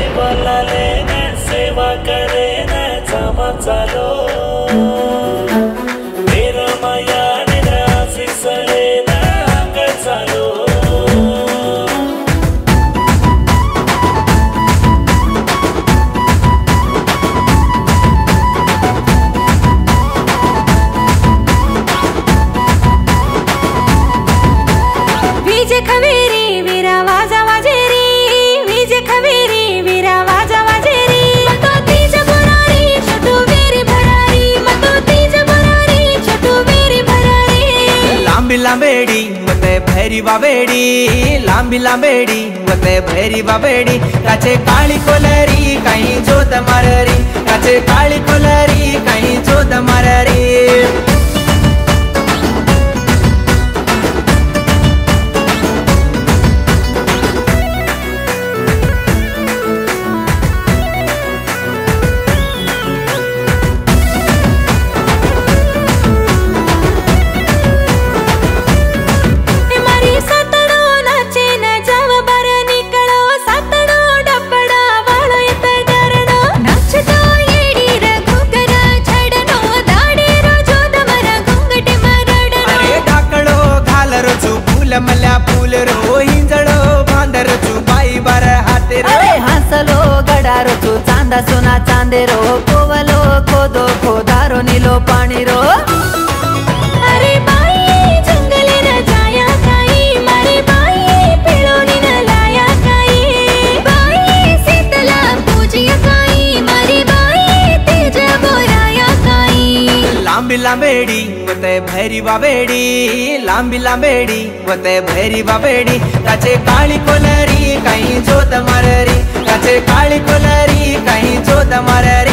बोलाले ने सेवा करे ने जमा चालो मेरा माया ने आशीषले ने अंग चालो विजे खवेरी वीरा वाजा वाजेरी विजे खवेरी वीरा वाजा वाजेरी मतो तीज बुरारी छोटू वेरी भरारी मतो तीज बुरारी छोटू वेरी भरारी लांबी लांबेड़ी वते भैरी बाबेड़ी लांबी लांबेड़ी वते भैरी बाबेड़ी काचे काली कोलरी कहीं जोत माररी काचे काली कोलरी कहीं जोत माररी मल्या फूल रो हिंजड़ो बांदर चू बाई बार हाथे रो हंसलो गडारो चू चांदा सोना चांदे रो कोवलो खोदो खोदारो नीलो पानी रो अरे बाई जंगले न जाया काई मारी बाई पिलोनी न लाया काई बाई शीतला पूजिया काई मारी बाई तेज बोराया काई लांबी लांबेड़ी वते भैरी बाबेड़ी लांबी लांबेड़ी वते भैरी बाबेड़ी काचे काली कोलरी कहीं जोत माररी काचे काली कोलरी कहीं जोत माररी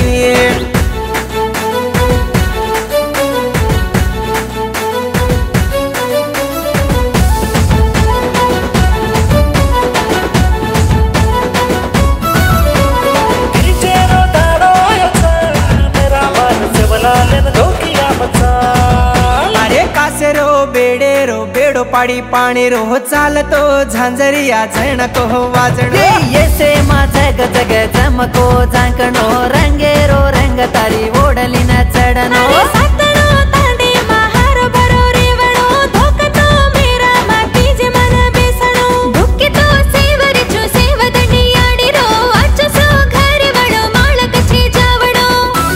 बेड़ेरो बेड़ो पाड़ी पानी रो चाल तो झांझरिया झणको वाजणो ये से मा जग जग जमको झांकणो रंगेरो रंग तारी ओडली न चढणो सातणो तांडे महारो भरो रेवणो धोकतो मेरा माती जे मन बेसणो धुकितो सेवरी चो सेवदंडी आडी रो अच्चो सो घर वडो माळक छे जावणो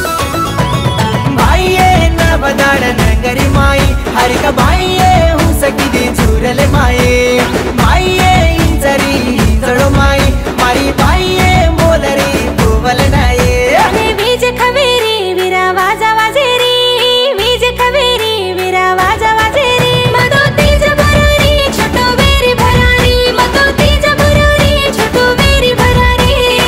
बाईए न बदाड नगरी माई हरिका बाईए हूँ सकी दी झूरले माए माईए इंजरी इंजड़ो माई मारी बाईए मोलरी बोवल नाये अरे विजे खवेरी वीरा वाजा वाजेरी विजे खवेरी वीरा वाजा वाजेरी मतो तीज बुरारी छोटू वेरी भरारी मतो तीज बुरारी छोटू वेरी भरारी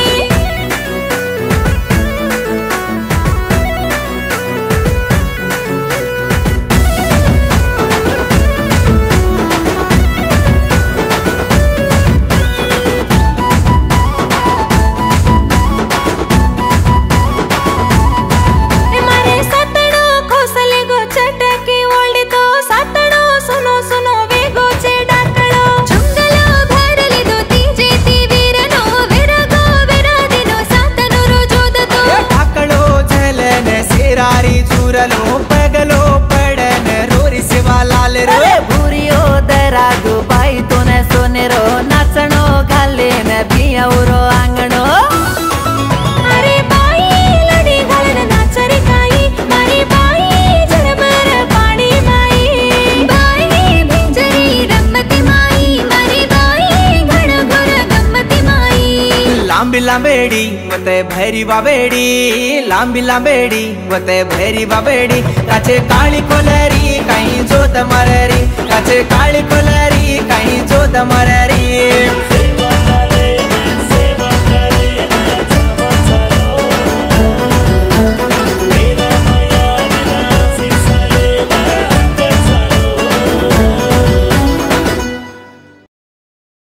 पगलो पड़न रोरी सिवा लाल रो भूरियो दरागु बाई तूने सोने रो नाचणो घाले न पियाउरो आंगणो अरे बाई लड़ी घालन नाचरी काई मारी बाई जरबर पाड़ी माई बाई भिंजरी रमती माई मारी बाई घण घोर गमती माई लांबी लांबेड़ी वते भैरी बाबेड़ी लांबी लांबेड़ी वते भैरी बाबेड़ी काचे काली कोलरी कहीं जोत माररी काचे काली कोलरी कहीं जोत माररी